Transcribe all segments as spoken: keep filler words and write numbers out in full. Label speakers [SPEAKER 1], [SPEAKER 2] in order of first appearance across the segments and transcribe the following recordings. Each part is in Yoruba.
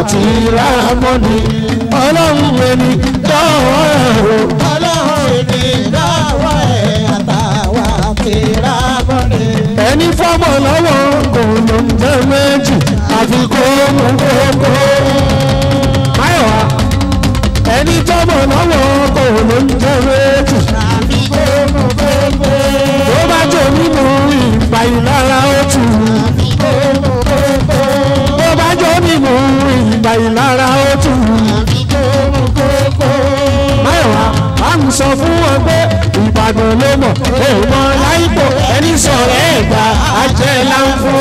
[SPEAKER 1] àti rámọ́ni ọlọ́run ẹni dọ́wọ́ ẹ̀ o.
[SPEAKER 2] ọlọ́run ẹni dọ́wọ́ ẹ̀ àtàwọn àti rámọ́ni.
[SPEAKER 1] ẹni fọ́mọ lọ́wọ́ kò ló ń jẹ́ méjì àfi kó mú kókó. Máyọ̀wá ẹni tọ́mọ lọ́wọ́ kò ló ń jẹ́ méjì
[SPEAKER 2] àfi kó mú kókó.
[SPEAKER 1] tó bá jẹ́ nínú ìgbà ìlara ó tù.
[SPEAKER 2] àfi kó mú kókó.
[SPEAKER 1] tó bá jẹ́ nínú ìgbà ìlara ó tù.
[SPEAKER 2] àfi kó mú kókó.
[SPEAKER 1] Máyọ̀wá bá ń sọ fún wọn pé Ìbàdàn ló mọ̀ èèmọ̀ láìpò ẹni sọ̀rọ̀ ẹ̀gbà ajẹ́ láǹfọ̀.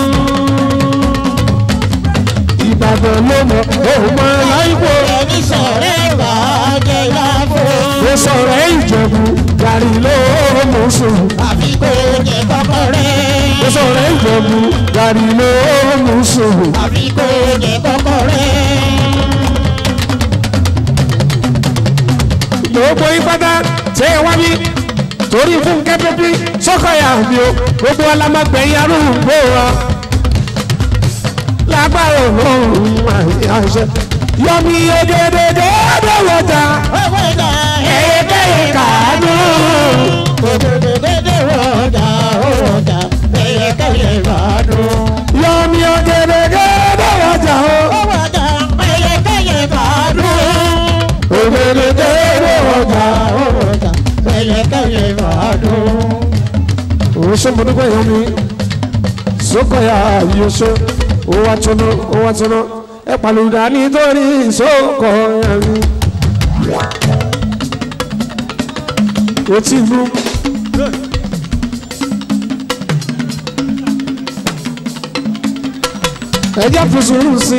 [SPEAKER 1] Ìbàdàn ló mọ̀ èèmọ̀ láìpò
[SPEAKER 2] ẹni sọ̀rọ̀ ẹ̀gbà ajẹ́ láǹfọ̀.
[SPEAKER 1] ó sọ̀rọ̀ Ìjẹ̀bú gàrí ló mú sùn.
[SPEAKER 2] àfi kó jẹ kọ́kọ́rẹ́.
[SPEAKER 1] ó sọ̀rọ̀ Ìjẹ̀bú gàrí ló mú sùn.
[SPEAKER 2] àfi kó jẹ kọ́kọ́rẹ́.
[SPEAKER 1] gbogbo ìpátá ṣé ẹ wá bí torí fún kẹ́pẹ́pẹ́ sọ́kọ̀yà mi o gbogbo alámọ̀gbẹ̀yìn arúgbó wa lágbára òun àṣẹ yọmi ogedede ọdọwọta
[SPEAKER 2] ọwọ́dà
[SPEAKER 1] ẹ̀ẹ́dẹ́yẹ kàánú.
[SPEAKER 2] òdòdó wọ́dà ọwọ́dà ẹ̀yẹkẹ́yẹ kàánú.
[SPEAKER 1] yọmi ogedede ọdọwọta o
[SPEAKER 2] ọwọ́dà ẹ̀yẹkẹ́yẹ kàánú.
[SPEAKER 1] ogedede ọdọwọta
[SPEAKER 2] ọwọ́dà ẹ̀yẹkẹ́yẹ kàánú.
[SPEAKER 1] òṣèmọdúgbò yọmi sọ́kọ̀yà yọṣọ owó àtúnú owó àtúnú ẹ pàlùdà nítorí sọ́kọ̀yà mi. o ti lu ẹjẹ fùsùrù sí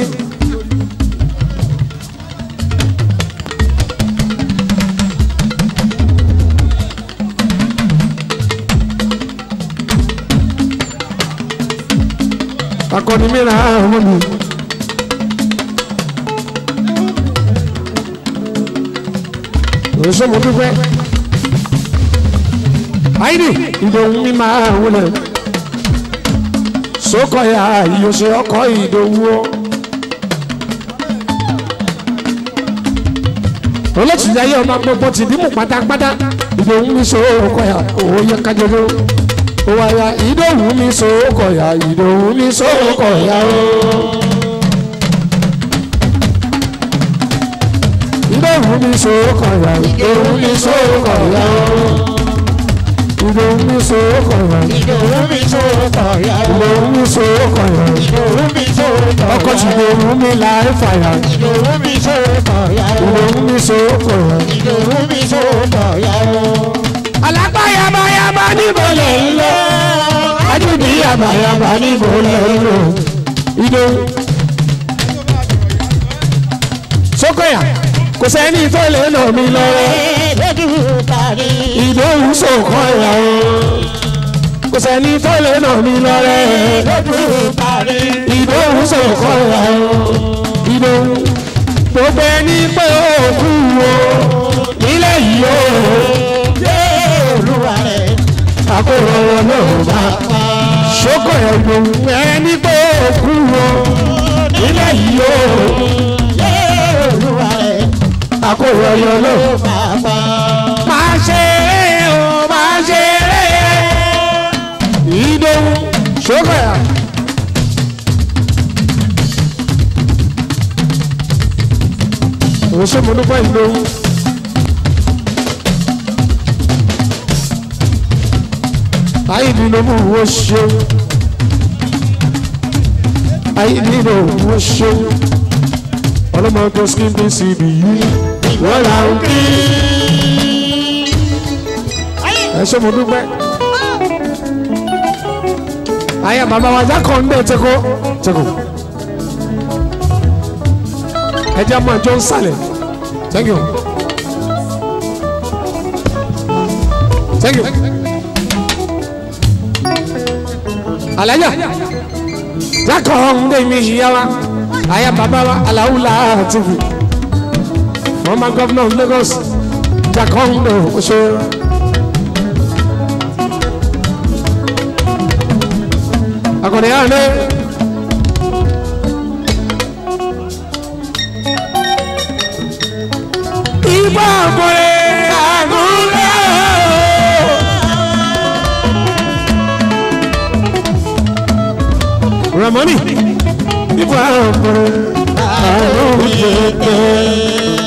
[SPEAKER 1] akọni mìíràn àwọn mi. òṣèlú dúpẹ́ àìní ìdòwú mi máa wọlé sókòyà ìyóṣe ọkọ ìdòwú ọ. olótìjáyé ọmọ gbogbo ti dìmú pátápátá ìdòwú mi sókòyà òye kájọdọ òwàyà ìdòwú mi sókòyà ìdòwú mi sókòyà o. ìdòwú mi sókòyà ìdòwú mi sókòyà o. ìdòwú mi sókòyà
[SPEAKER 2] ìdòwú mi sókòyà
[SPEAKER 1] ìdòwú mi sókòyà
[SPEAKER 2] ìdòwú mi sókòyà
[SPEAKER 1] ọkọ tí ìdòwú mi láì fàyà
[SPEAKER 2] ìdòwú mi sókòyà
[SPEAKER 1] ìdòwú mi sókòyà.
[SPEAKER 2] ìdòwú mi sókòyà.
[SPEAKER 1] alápá yamayama níbo lè ń lọ adúdí yamayama níbo lè ń lọ ìdòwú. sókòyà kò sẹ́ni tó lè lọ mí lọ́wọ́ ìdòwú sókòyà o kò sẹ́ni tó lè lọ mí lọ́wọ́ ìdòwú sókòyà o ìdòwú gbogbo ẹni pé òkú o nílẹ̀ yìí o àkóró náà bá sókòyà ìdòwú ẹni pé òkú o nílẹ̀ yìí o àkóró náà máa ṣe é o máa ṣe é ìdòwú sókòyà. òṣè mo dúpẹ́ ìdòwú ayédìnnú wo ṣeun ayédìnnú wo ṣeun ọlọ́mọ tó skin bí síbi yìí wọ́n là ń kí ẹ ṣé mo dúpẹ́ ayé bàbá wa jákọ̀ ń bẹ̀ tẹ́kọ̀ tẹ́kọ̀ ẹ jẹ́ máa jọ ń sálẹ̀ thank you thank you alaja jákọ̀ ń dé mi yíyá wa ayé bàbá wa aláwùlà tv former governor of Lagos jákọ̀ ń dé oṣù. akọni yára ní ibà àgbọ̀rẹ́ àgúnlẹ̀. Ramoni ibà àgbọ̀rẹ́ àgúnlẹ̀.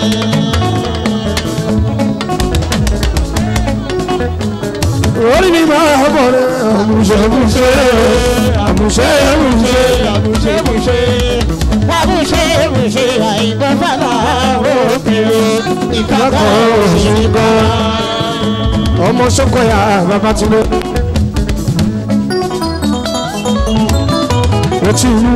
[SPEAKER 1] Orí mi máa bọ̀ rẹ̀ àmùṣẹ́mùṣẹ́ àmùṣẹ́mùṣẹ́
[SPEAKER 2] àmùṣẹ́mùṣẹ́ àmùṣẹ́mùṣẹ́ àìgbọ́n fàlà òkèrè ìkàkọ́ òṣìṣẹ́.
[SPEAKER 1] Ọmọ Sókóyà Babátúndé etí inú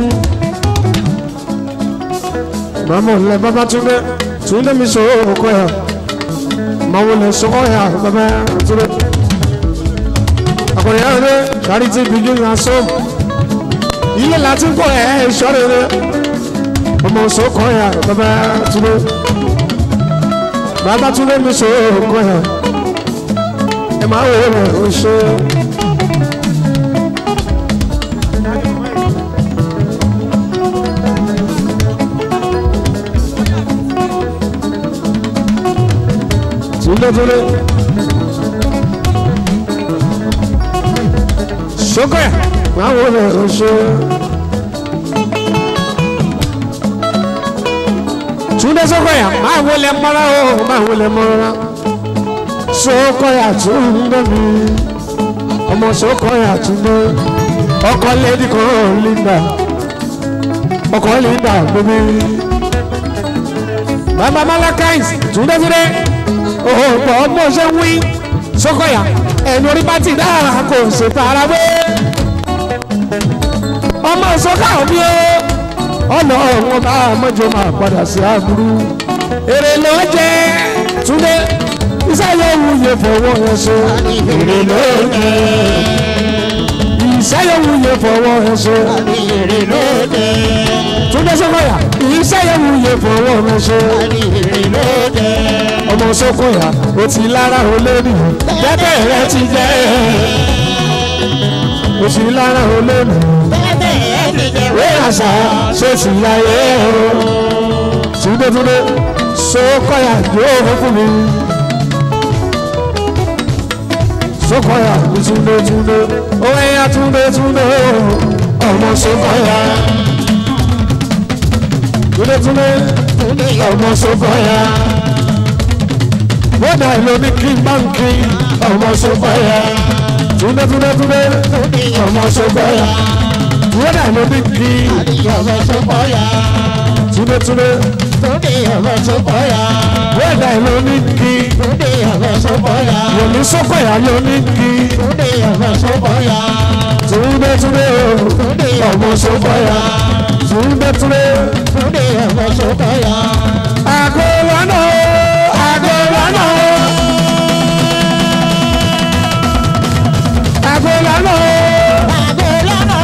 [SPEAKER 1] màmá ọ̀lẹ́ Babátúndé Túndé mi Sókóyà màmá ọ̀lẹ́ Sókóyà Babátúndé. Akọ̀rẹ́ yàrá rẹ̀ charity begin at home. Ilé láti kọ́ ẹ̀ ṣọ́rẹ́ rẹ̀. Ọmọ Sókóyà Babátúndé. Babátúndé mi Sókóyà. Ẹ máa wò rẹ̀ ó ṣe. Túndé Túndé. Sókóyà máa wò rẹ̀ ó ṣe. Túndé Sókóyà máa wò lẹ̀ mọ́ra o máa wò lẹ̀ mọ́ra. Sókóyà Túndé mi ọmọ Sókóyà Túndé ọkọ lady kan Linda ọkọ Linda bèbí. Bàbá Malakais Túndé Túndé òòpọ̀ ọmọ ṣe wí Sókóyà ẹni orí bá ti dára kò ṣe fara wé. Ọmọ Sókóyà òbí o ọ̀nà ọ̀wọ́n bá mọ́jọ máa padà sí àbúrú. Èrè ló jẹ́ Túndé iṣẹ́ yóò wúye fọwọ́ ẹ ṣe. Èrè ló jẹ́ iṣẹ́ yóò wúye fọwọ́ ẹ ṣe.
[SPEAKER 2] Èrè ló jẹ́
[SPEAKER 1] Túndé Sókóyà iṣẹ́ yóò wúye fọwọ́ ẹ ṣe.
[SPEAKER 2] èrè ló jẹ́
[SPEAKER 1] Ọmọ Sókóyà ó ti lára olórí bẹ́ẹ̀ rẹ ti jẹ́ ó ti lára olórí wé àṣà ṣe ti láyé o. Túndé Túndé Sókóyà yóò fún mi. Sókóyà ní Túndé Túndé ó ẹ̀yà Túndé Túndé ọmọ Sókóyà. Túndé Túndé ọmọ Sókóyà. Bọ́dà ìlú ní kí báńkì ọmọ Sókóyà. Túndé Túndé Túndé ọmọ Sókóyà. Bọ́dà ìlú ní kí
[SPEAKER 2] ọmọ Sókóyà.
[SPEAKER 1] Túndé Túndé
[SPEAKER 2] Túndé ọmọ Sókóyà.
[SPEAKER 1] bọ́dà ìlú ní kí
[SPEAKER 2] Túndé ọmọ Sókóyà.
[SPEAKER 1] Yomi Sókóyà ló ní kí
[SPEAKER 2] Túndé ọmọ Sókóyà.
[SPEAKER 1] Túndé Túndé ọmọ Sókóyà. Túndé Túndé
[SPEAKER 2] Túndé ọmọ Sókóyà.
[SPEAKER 1] àgọ́lọ́nà àgọ́lọ́nà àgọ́lọ́nà
[SPEAKER 2] Àgọ́lọ́nà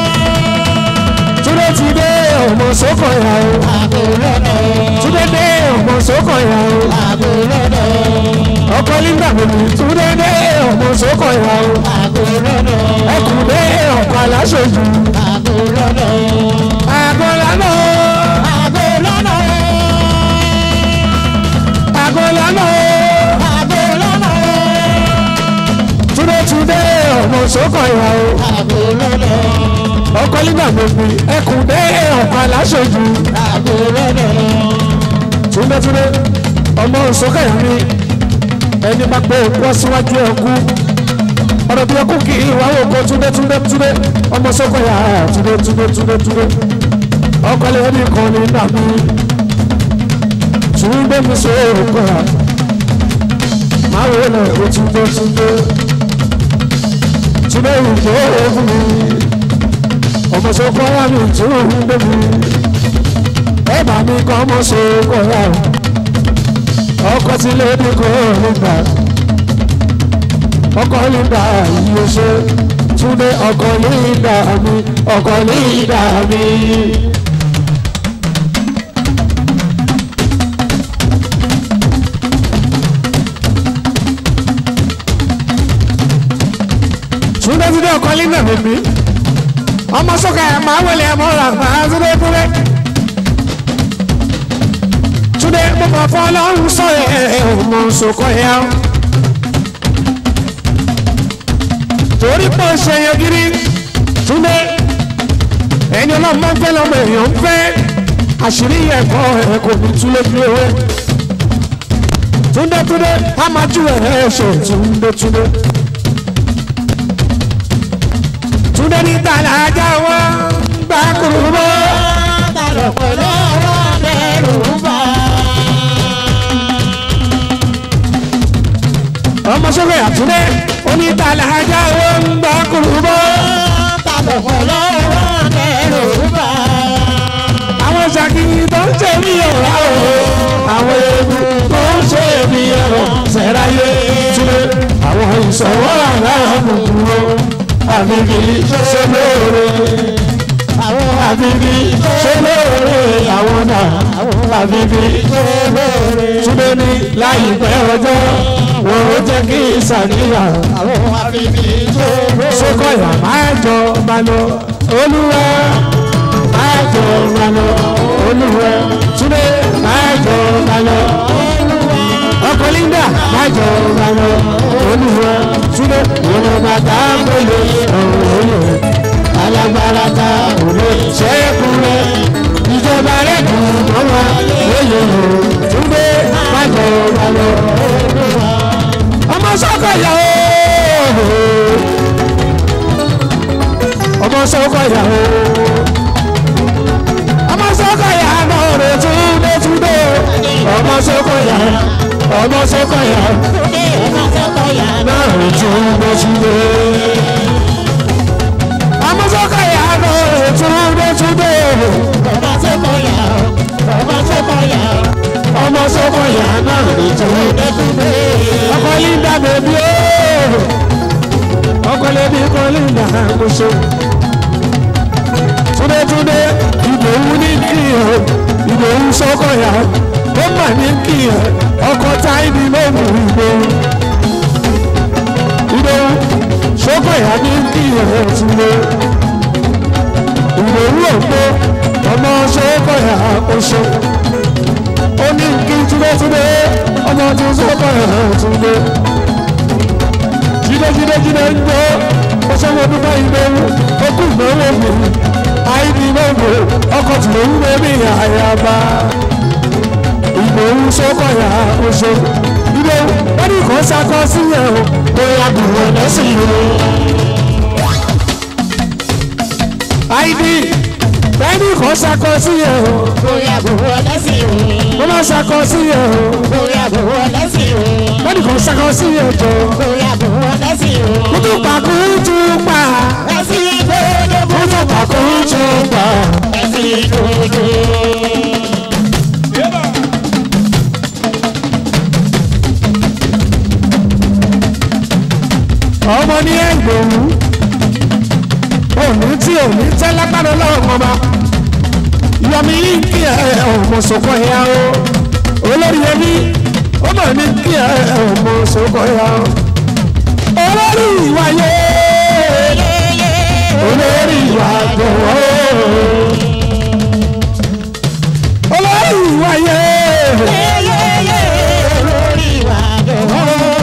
[SPEAKER 1] Túndé ti dé ọmọ Sókóyà o.
[SPEAKER 2] Àgọ́lọ́nà
[SPEAKER 1] Túndé dé ọmọ Sókóyà o.
[SPEAKER 2] Àgọ́lọ́nà
[SPEAKER 1] Ọkọ Linda bèbí Túndé dé ọmọ Sókóyà o.
[SPEAKER 2] Àgọ́lọ́nà
[SPEAKER 1] Ẹkùn dé ọkọ aláṣojú.
[SPEAKER 2] Àgọ́lọ́nà
[SPEAKER 1] Àgọ́lọ́nà
[SPEAKER 2] Àgọ́lọ́nà
[SPEAKER 1] àgọ́lọ́nà
[SPEAKER 2] Àgọ́lọ́nà
[SPEAKER 1] Túndé Túndé ọmọ Sókóyà o.
[SPEAKER 2] Àgọ́lọ́nà
[SPEAKER 1] Ọkọ Linda bèbí ẹkùn dé ọkọ aláṣojú.
[SPEAKER 2] Àgọ́lọ́nà
[SPEAKER 1] Túndé Túndé ọmọ Sókóyà mi ẹni bá pé wọ́n síwájú ẹkú ọ̀rọ̀ bí ẹkú kì í wáwó kó Túndé Túndé Túndé ọmọ Sókóyà Túndé Túndé Túndé Túndé ọkọ lè ní kan ní nàbí Túndé mi Sókóyà máa wò lè kó Túndé Túndé Túndé ìjọ fún mi ọmọ Sókóyà mi Túndé mi ẹ bá mi kọ́ ọmọ Sókóyà ọkọ tí lóde kò nígbà ọkọ Linda yìí ṣe Túndé ọkọ Linda mi ọkọ Linda mi. Túndé Túndé ọkọ Linda mi ọmọ Sókóyà máa wẹlé ẹmọ rà máa Túndé Túndé. Túndé mo máa fọ́ lọ́rùn sọ ẹ̀ ọmọ sọkọ ya torí pọ̀ ṣe yẹn gírí túnde ẹni ọlọ́run máa ń fẹ́ lọ́mọ èèyàn ń fẹ́ àṣírí ẹ̀kọ́ ẹ̀ kò ní túlé bí ewé túnde túnde á máa tú ẹ̀ ṣe túnde túnde túnde ní tàlà ajá wọn gbà kúrú bọ́.
[SPEAKER 2] tàlọ̀ pẹ̀lú ọ̀rọ̀ bẹ̀rù bá.
[SPEAKER 1] ọmọ sọ́kọ̀ àtúndé onítàlà ajá wọn gbà kúrú bọ́.
[SPEAKER 2] tàlọ̀ pẹ̀lú ọ̀rọ̀ bẹ̀rù bá.
[SPEAKER 1] àwọn ṣàkíyí tó ń ṣe mí ọ̀rá o àwọn ewu tó ń ṣe mí ọ̀rọ̀ ṣẹ̀ráyé túnde àwọn ìṣòwò àlámùkù o àbíbí ṣe lóore àbíbí ṣe lóore àwọn náà àbíbí ṣe lóore túnde ní láìpẹ́ ọjọ́ wọn ó jẹ́ kí ìsàníyàn Sókóyà máa jọ máa lọ olúwa máa jọ máa lọ olúwa túnde máa jọ máa lọ ọkọ Linda máa jọ máa lọ olúwa túnde ìwọ̀n bàtà gbòòlò òòlò alágbára ta òòlò ṣẹ́kù rẹ ìjọba rẹ kù ọmọ òòlò túnde máa jọ máa lọ ọmọ Sókóyà ooo ọmọ Sókóyà ooo ọmọ Sókóyà náà rẹ túnde túnde ọmọ Sókóyà ọmọ Sókóyà náà rẹ túnde túnde ọmọ Sókóyà náà rẹ túnde túnde
[SPEAKER 2] ọmọ Sókóyà ọmọ Sókóyà
[SPEAKER 1] ọmọ Sókóyà náà rẹ túnde túnde ọkọ Linda bèbí ooo ọkọ lẹbi kọ Linda kò ṣe túnde túnde ìdòwú ní kíyàn ìdòwú Sókóyà ó mà ní kíyàn ọkọ táìdì lóòmù ìdòwú ìdòwú Sókóyà ní kíyàn túnde ìdòwú òpó ọmọ Sókóyà kò ṣe ó ní kí túnde túnde ọmọ tí Sókóyà túnde jíde jíde jíde ń gbó ó sọ́wọ́ dúpọ̀ ìdòwú ó kú ìnáwó mi àìdí lóògùn ọkọ̀ tí ló ń gbé bí àyàbá ìgbòho Sókóyà oṣù ìdòwú wọ́n ní kò sakọ sí ẹ̀ o bóyá gbòho lẹ́sìn o. àìdí wọ́n ní kò sakọ sí ẹ̀ o
[SPEAKER 2] bóyá gbòho lẹ́sìn o.
[SPEAKER 1] wọ́n máa sakọ sí ẹ̀ o
[SPEAKER 2] bóyá gbòho lẹ́sìn o.
[SPEAKER 1] wọ́n ní kò sakọ sí ẹ̀ jọ.
[SPEAKER 2] bóyá gbòho lẹ́sìn o.
[SPEAKER 1] kútùpà kútùpà
[SPEAKER 2] ẹ̀sìn ìdòdò
[SPEAKER 1] kútùpà kútùpà
[SPEAKER 2] ẹ̀sìn ìdòdò.
[SPEAKER 1] ọmọ ní ẹgbẹ̀rún òní tí òní tẹ́ lágbára lọ́wọ́ ọba yọmi ní kí ẹ ọmọ Sókóyà o olórí ẹbí ọmọ ní kí ẹ ọmọ Sókóyà o olórí ìwáyé olórí ìwàgbọ̀ olórí ìwáyé
[SPEAKER 2] olórí ìwà dọ̀wọ́.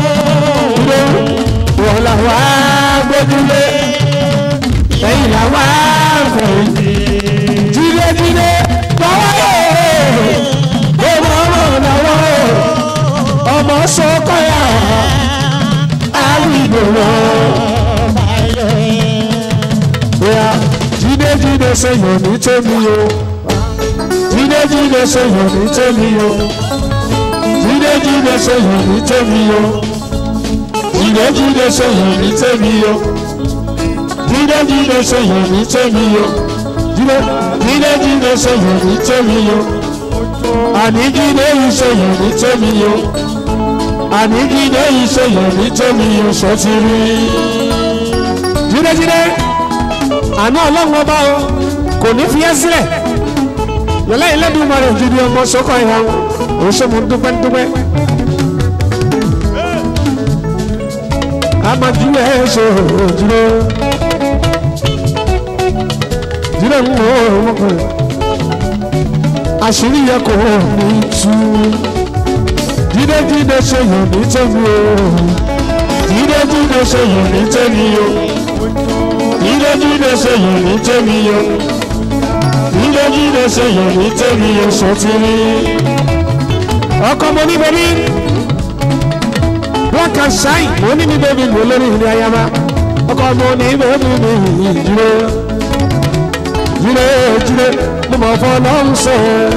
[SPEAKER 1] wọ́n làwọn agbójúlé lẹ́yìn làwọn àfẹ̀yìntì jíde jíde lọ́wọ́ yóò ọmọ ọmọ lọ́wọ́ ọmọ Sókóyà àwìgbò wọn. bóyá jíde jíde sẹ́yìn ní tèmi o jíde jíde sẹ́yìn ní tèmi o jíde jíde sẹ́yìn ní tèmi o jíde jíde sẹ́yìn ní tèmi o jíde jíde sẹ́yìn ní tèmi o jíde jíde jíde sẹ́yìn ní tèmi o àní jíde yìí sẹ́yìn ní tèmi o àní jíde yìí sẹ́yìn ní tèmi o sọtiri jíde jíde àná ọlọ́run ọba o kò ní fi ẹ́ sílẹ̀ yọlá ìlẹ́dùn mọ́ rẹ̀ jíde ọmọ Sókóyà o ṣe mo dúpẹ́ dúpẹ́. amadu ẹsẹ òjúlé jílẹ ń wọ ọmọkùnrin àṣírí yẹ kò ní tú jíde jíde ṣe yàn ní tèmi o jíde jíde ṣe yàn ní tèmi o jíde jíde ṣe yàn ní tèmi o jíde jíde ṣe yàn ní tèmi o sọtiri ọkọ mo ní bẹbí black and shine mo ní ní bẹbí mo lórí ilé ayaba ọkọ mo ní bẹbí mi jíde jíde jíde mo mọ fọ lọ́hùn sẹ́ẹ̀.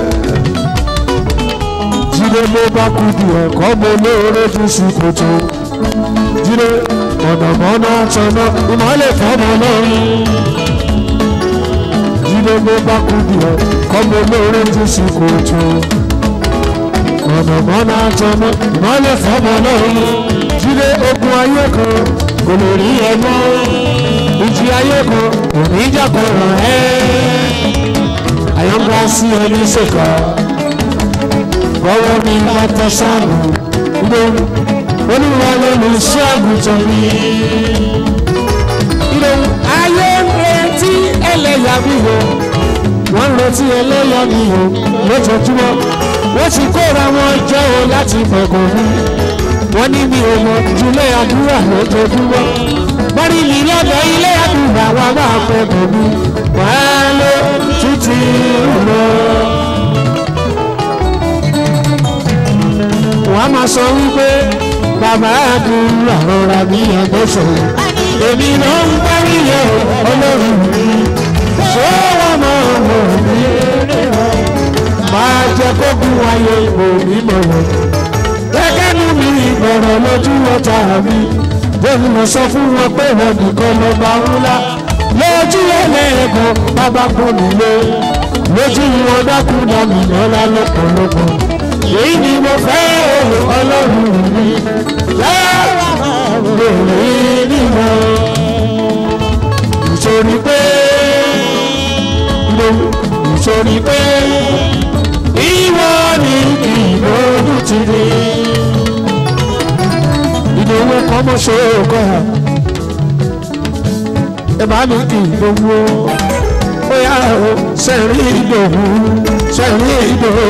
[SPEAKER 1] Jíde mo bá kú di ẹ̀kọ́ mo lóore tún sí kòtò. Jíde mọ̀nàmọ́ná tọ̀nà ìmọ̀lẹ̀ fọ́mọ lọ́rùn. Jíde mo bá kú di ẹ̀kọ́ mo lóore tún sí kòtò. Mọ̀nàmọ́ná tọ̀nà ìmọ̀lẹ̀ fọ́mọ lọ́rùn. Jíde ogun ayé kan kò lè rí ẹ mọ́. Ìjì ayé kan kò ní ìjà kan ràn ẹ́. Àyàngbá sí ẹni ṣèkọ́. Bọ́wọ́ mi bá tọ́ sáàbù ló olúwa ló lè ṣe àgùntàn mi. Ayé ń retí ẹlẹ́yà mi o, wọ́n ń retí ẹlẹ́yà mi o lójoojúmọ́. Wọ́n ti kóra wọn jọ o láti fẹ̀kọ̀ mi. Wọ́n ní mi ò mọ̀ jùlé àdúrà lójoojúmọ́. Bọ́rí mi lọ́dọ̀ ilé àdúrà wa máa fẹ̀kọ̀ mi. Wàá ló títí lọ. Wọ́n á máa sọ wípé bàbá àdúrà rọra bí ẹgbẹ́sọ̀. Èmi náà ń bá wíyẹ ọlọ́run mi. Ṣé wọ́n máa mọ̀ mí? Máa jẹ kókun ayé ìbò mi mọ̀rọ̀. Gẹ́gẹ́ nú mi ìbọ̀rọ̀ lójú ọ̀tá mi. Bẹ́ẹ̀ni mo sọ fún wọn pé wọ́n nìkan lọ́ba ńlá. Lójú ẹlẹ́ẹ̀kan bàbá kò nílé. Lójú wọn dákú dàmí lọ́la lọ́pọ̀lọpọ̀. Èyí ni mo fẹ́ ọlọ́run mi lọ́wọ́ lórí nínú ìṣòrí pé ìṣòrí pé ìwọ ni ìlójú ti rí ìdòwò kan mọ́ ṣe òkọ́ ẹ bá mi kì í gbogbo ó yá o sẹ́rí ìdòwò sẹ́rí ìdòwò.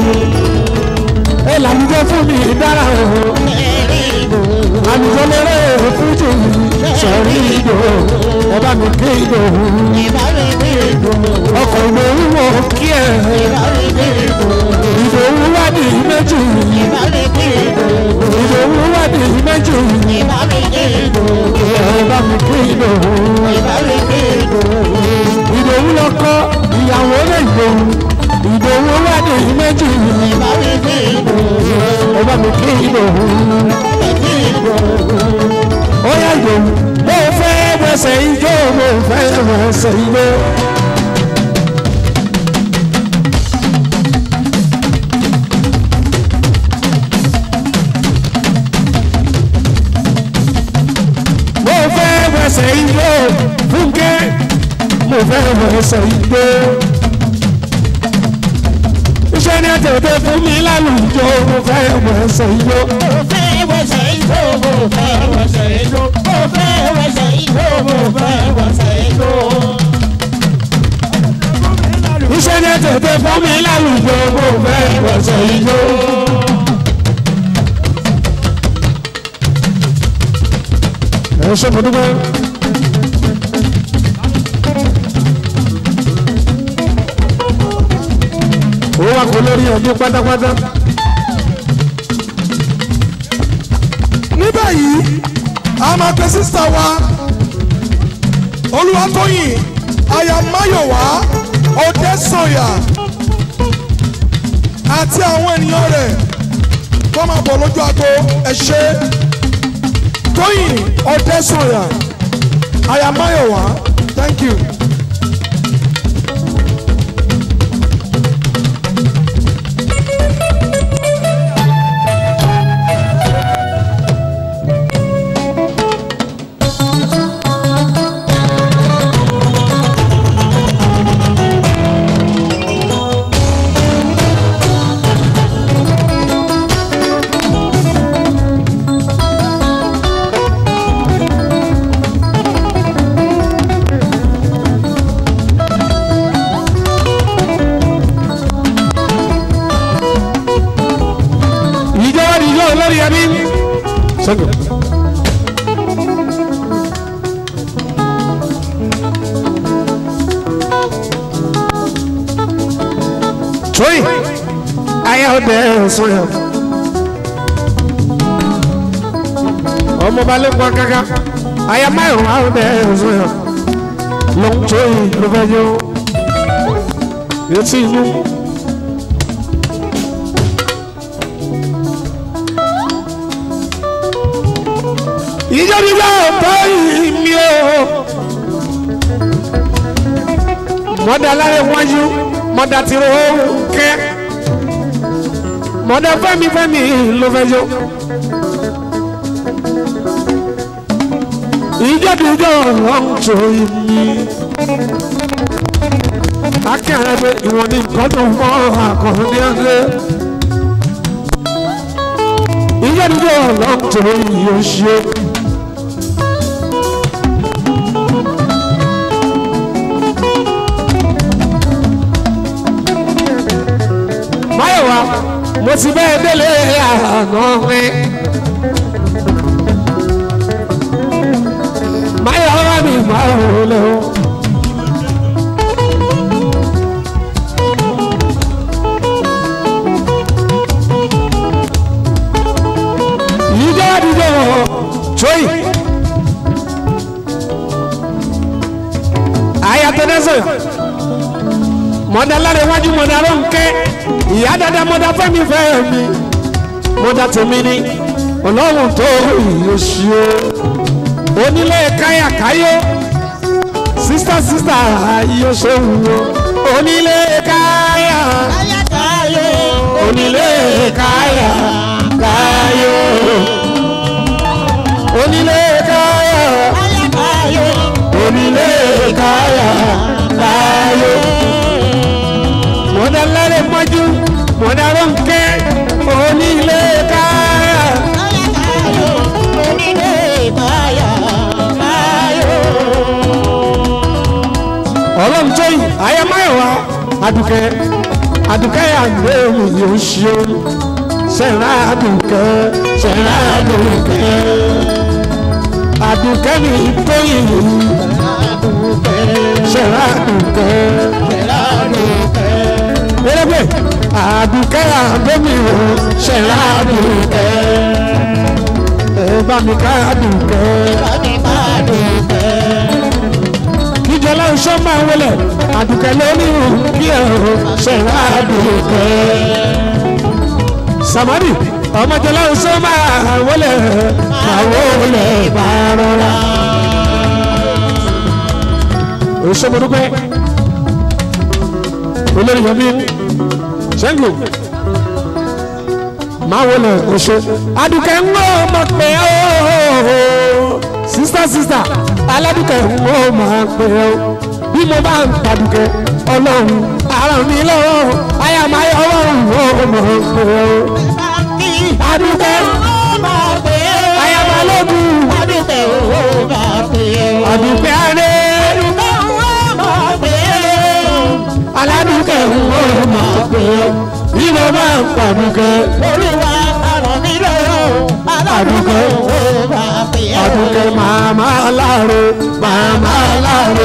[SPEAKER 1] Ẹlànìjọ fún mi dára o, àlùjọ lérè fújì sọ̀rí ìdò, ẹ bá mi kí ìdò, ọkọ̀ ìdòwú wò kí ẹ, ìdòwú wádìí méjì, ìdòwú wádìí méjì, ẹ bá mi kí ìdò, ìdòwú lọkọ ìyàwó lè gbòó. Ìdòwú wádìí méjì ọba mi kí ìdòwú ó yá ìdòwú mo fẹ́ wẹsẹ̀ ijó mo fẹ́ wẹsẹ̀ ijó. Mo fẹ́ wẹsẹ̀ ijó Fúnkẹ́ mo fẹ́ wẹsẹ̀ ijó. Iṣẹ́ ní àtẹ̀tẹ̀ fún mi lálùjọ mo fẹ́ wẹsẹ̀ ijó.
[SPEAKER 2] Mo fẹ́ wẹsẹ̀ ijó mo fẹ́ wẹsẹ̀ ijó. Mo fẹ́ wẹsẹ̀ ijó mo fẹ́ wẹsẹ̀ ijó.
[SPEAKER 1] Iṣẹ́ ní àtẹ̀tẹ̀ fún mi lálùjọ mo fẹ́ wẹsẹ̀ ijó. Ẹ ṣé mo dúpẹ́. Ó wá kó lórí ọdún pátápátá.
[SPEAKER 3] Ní báyìí a máa pe sísá wa Olúwatóyìn aya Máyọ̀wá Ọdẹ́sànyà àti àwọn ènìyàn rẹ̀ kó máa bọ̀ lójú àgbo ẹ ṣé. Tóyìn Ọdẹ́sànyà aya Máyọ̀wá, thank you.
[SPEAKER 1] Thank you. Troy, I out there swim. Ọmọ balẹ̀ kọ́ kaka, I am my own out there swim. Long Troy, ló fẹ́ yọ. Yóò sì yún. Ìjọba ọ̀pọ̀ ìmí o. Mọ̀dà láyé wájú, mọ̀dà tí ó kẹ́. Mọ̀dà fẹ́mi fẹ́mi ló fẹ́ yọ. Ìjọba ọ̀rọ̀ ń tó ìmí. Akẹ́rẹ́ pé ìwọ̀n ní nǹkan tó mọ́ àkọ́rọ́ ní ọ̀gẹ́. Ìjọba ọ̀rọ̀ ń tó ìmí ó ṣe. Mo ti bẹ́ẹ̀ délé àná mi. Máyọ̀ wá mi máa wò lọ. Ìjọ àdúgbò Troy. Àyàtọ̀ dẹ́sẹ̀. Mọ̀dà lára iwájú mọ̀dà ló ń kẹ́. Ìyá dada mọ̀dà fẹ́mi fẹ́mi mọ̀dà tèmi ni ọlọ́run tó yóò ṣí o onílé káyà káyó sísá sísá yóò ṣe wù o onílé káyà káyó onílé káyà káyó onílé káyà káyó onílé káyà káyó mọ̀dà lálẹ́ mọ́jú mọ̀dà rọ́ǹkẹ́ onílé káyà káyó onílé káyà káyó. ọlọ́run tó yìí ayamáyọ̀wá adùkẹ́ adùkẹ́ àgbẹ̀ mi yóò ṣe ṣẹ̀rá adùkẹ́ ṣẹ̀rá adùkẹ́ adùkẹ́ mi tó yìí ṣẹ̀rá adùkẹ́ ṣẹ̀rá adùkẹ́. Erebe Àdùkẹ́ àgbẹ̀mí o ṣẹ̀rá Àdùkẹ́ ẹ bá mi ká Àdùkẹ́ bá mi ká Àdùkẹ́. Ìjọba ìṣọ́ máa wọlé Àdùkẹ́ lórí kí ẹ o ṣẹ̀rá Àdùkẹ́. Sàmárì ọmọjọlá ìṣọ́ máa wọlé máa wọlé bá rọra. Òṣèmọdúpẹ́ olórí yọmí ṣẹ́ńgò máa wọlé oṣù Àdùkẹ́ ń wọ́n máa pè ó sísá sísá aládùkẹ́ ń wọ́n máa pè ó bí mo bá ń pàdùkẹ́ ọlọ́run ara mi lọ́wọ́ ayàmáyà ọlọ́run wọ́n máa pè ó Àdùkẹ́ ayàmálógún Àdùkẹ́ Àdùkẹ́ adé aládùkẹ́ wo máa pè é bí mo máa ń pàdùkẹ́. Olúwa àrọ̀ mi lọ́wọ́ aládùkẹ́ wo máa pè é. Àdùkẹ́ màmá láre màmá láre.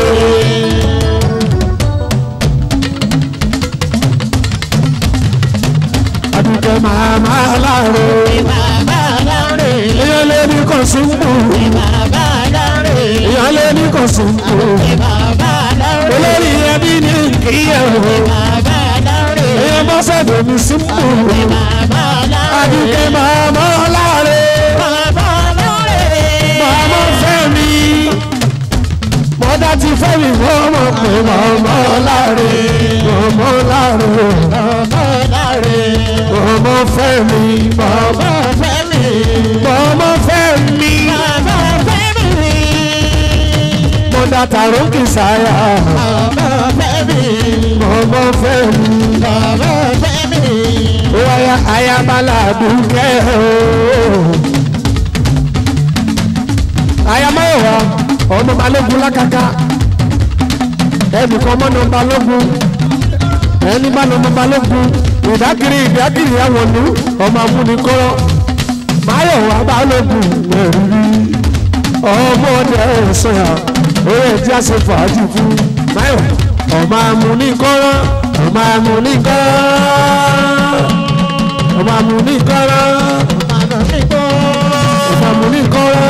[SPEAKER 1] Àdùkẹ́ màmá láre. Màmá láre. Èèyàn lé ní kọ̀sùnkù. Màmá láre. Èèyàn lé ní kọ̀sùnkù. Màmá láre. Olórí ẹbí ní kíyàwó. Èèyàn bá sẹ̀dọ̀ mi sípò. Àdùkẹ́ màmá láre. Màmá fẹ́ mi. Mọ́dá ti fẹ́ mi wọ́n mọ̀ pé màmá láre. Màmá láre. Màmá fẹ́ mi. Màmá fẹ́ mi. Màmá fẹ́ mi. Mọ́dá tààrọ́ kì í sáyà. Màmá fẹ́ mi. Màmá fẹ́ mi. Màmá fẹ́ mi. Wáyà ayamala Àdùkẹ́ ooo. Ayamáyọ̀wá ọmọ balógun lákàkà. Ẹnìkan mọ́nà balógun. Ẹni bá lọ́mọ balógun. Ìdákiri ìdákiri àwọn ọ̀nù ọmọ amúnikọ́rọ́. Máyọ̀wá balógun. balógun mẹ́rin ọmọdé sọ̀yà orí ẹ̀jẹ̀ àṣẹ fàájì fún máyọ̀ ọmọ amúnikọ́rọ́ ọmọ amúnikọ́rọ́ ọmọ amúnikọ́rọ́ ọmọ amúnikọ́rọ́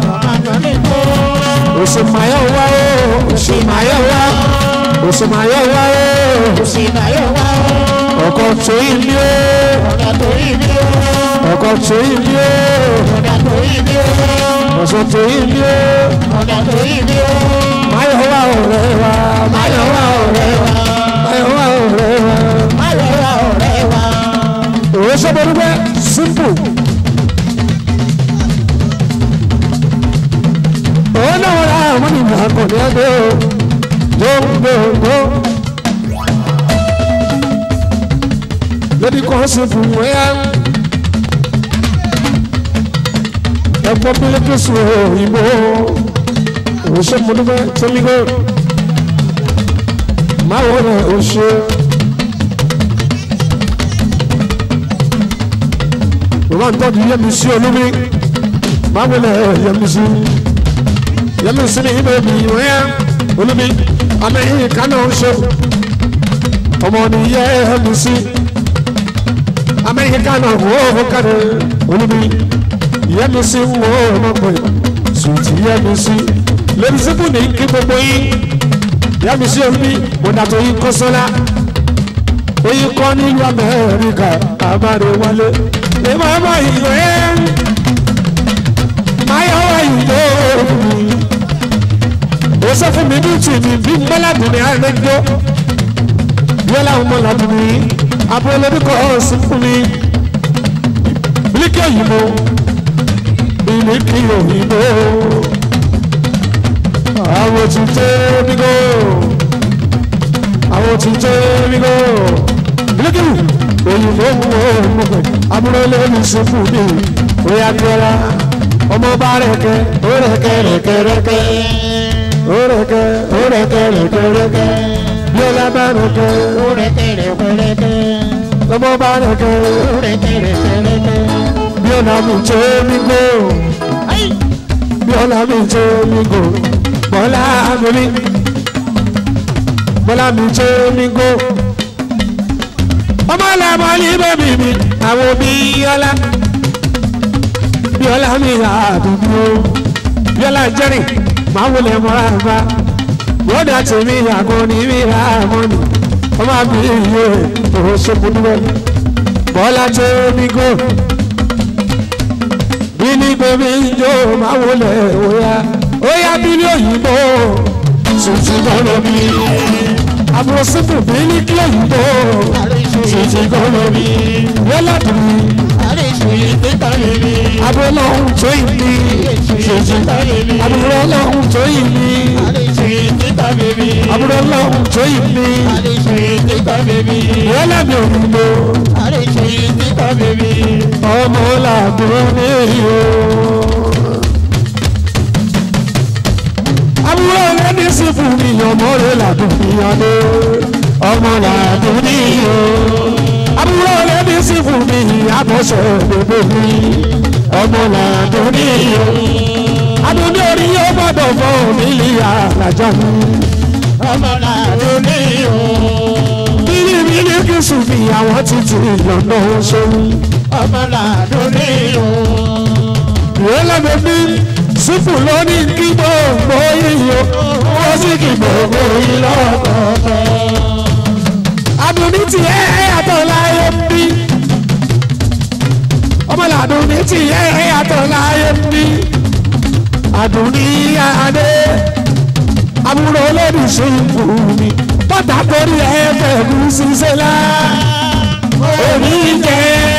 [SPEAKER 1] òṣèmáyọ̀ wá o òṣèmáyọ̀ wá òṣèmáyọ̀ wá o ọkọ̀ tó ilé o ọkọ̀ tó ilé o ọ̀sọ̀ tó ilé o máyọ̀ wá ọ̀rẹ́ wa máyọ̀ wá ọ̀rẹ́ wa máyọ̀ wá ọ̀rẹ́ wa máyọ̀ wá ọ̀rẹ́ wa. òwe sọ́bọ̀ dúpẹ́ simple. òun náà wọ́n rà àwọn ènìyàn àkọ́ni ẹgbẹ́ o gbogbogbò. lórí kan simple wẹ́yà ẹ̀gbọ́n pílẹ́kì sùn òyìnbó òun ṣe mo dúpẹ́ tómígò máa wọ́n rẹ̀ ó ṣe. Bàbá ń tọ́jú yẹ́mi sí olúmi máa wọlé yẹ́mi sí yẹ́mi sí ní ibẹ̀ mi rẹ̀ olúmi amẹ́yìn kánà ń ṣe ọmọ ní yẹ́mi sí amẹ́yìn kánà wọ́n kánà olúmi yẹ́mi sí wọ́n ọmọ pẹ̀ sùtì yẹ́mi sí lórí sípò ní kí gbogbo yín yẹ́mi sí olúmi mo dàtọ̀ yín kọ́sọ́lá oyin kọ́ nílùú Amẹ́ríkà àbáre wálé. Ema ma iwe, maya wa iwe. O sọ fún mi ní tìmí bí mbọ́ládùn ní àlejò. Yọ́lá ọmọládùn ní abúlé kọ́ sí fún mi. Bílíkì òyìnbó, bílíkì òyìnbó. Àwọn òtítẹ́ mi gò, àwọn òtítẹ́ mi gò. Bílíkì òyìnbó wo mo pè abúlé lórí sọ́fù mi oya gbọ́ra ọmọ bá rẹ̀kẹ́ ó rẹ̀kẹ́ rẹ̀kẹ́ rẹ̀kẹ́ ó rẹ̀kẹ́ ó rẹ̀kẹ́ rẹ̀kẹ́ rẹ̀kẹ́ bí ọlá bá rẹ̀kẹ́ ó rẹ̀kẹ́ rẹ̀kẹ́ rẹ̀kẹ́ ọmọ bá rẹ̀kẹ́ ó rẹ̀kẹ́ rẹ̀kẹ́ rẹ̀kẹ́ bí ọlá mi tó mi gbó bí ọlá mi tó mi gbó bọ́lá mi bọ́lá mi tó mi gbó. Ọmọ làmọ́ ní bẹ́bí mi àwọn Bíọ́lá Bíọ́lá mi àdúgbò Bíọ́lá jẹ́rì máa wọlé mọ́ra bá bọ́dà tèmi àgọ́ni mi rà mọ́ni ọmọ mi yé òun ṣokùnúwẹ̀ Bọ́lá tó mi gò bí ní bẹ́bí jó máa wọlé òyà òyà bí ní òyìnbó tuntun bọ́lá mi àbúrò sípò bí ní kílẹ̀ òyìnbó. Ṣèṣe gbọ́dọ̀ mi, yálà dùn mí. Àbúrò lọ́hùn tó yìí mi. Ṣèṣe àbúrò lọ́hùn tó yìí mi. Àbúrò lọ́hùn tó yìí mi. Yálà mi ò nílò. Ọmọ làbúrò ní ìhò. Àbúrò rẹ̀ ní sí fún mi, ọmọ rẹ̀ làdùn mí yálé. Ọmọ làdùn ní o àbúrò rẹ̀ bí sí fún mi àbọ̀ṣẹ̀ gbogbo mi ọmọ làdùn ní o àdùnní orí yóò gbọ́dọ̀ fọ́ mi lè àlàjá mi ọmọ làdùn ní o bílí bílí kí sùn fi àwọn títí ìyọ̀nà ṣòwò ọmọ làdùn ní o ìwé lẹ́nu bí sífù lónìí kí gbogbo yìí o wọ́n sì kí gbogbo yìí lọ́kọ̀ọ̀kan. Àdùnní tí ẹ yàtọ̀ láyé bí ọmọlá àdùnní tí ẹ yàtọ̀ láyé bí Àdùnní adé àbúrò olódì ṣe ń fún mi bọ́tà torí ẹ fẹ́ mú ṣiṣẹ́ lá orí jẹ́